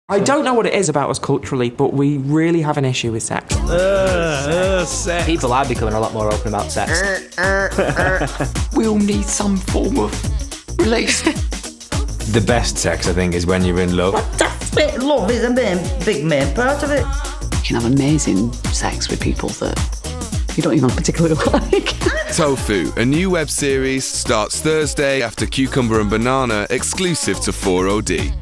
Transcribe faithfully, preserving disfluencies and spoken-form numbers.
I don't know what it is about us culturally, but we really have an issue with sex. Uh, uh, sex. People are becoming a lot more open about sex. We all need some form of release. The best sex, I think, is when you're in love. That's it. Love is a main, big main part of it. You can have amazing sex with people that you don't even particularly like. Tofu, a new web series, starts Thursday after Cucumber and Banana, exclusive to four O D.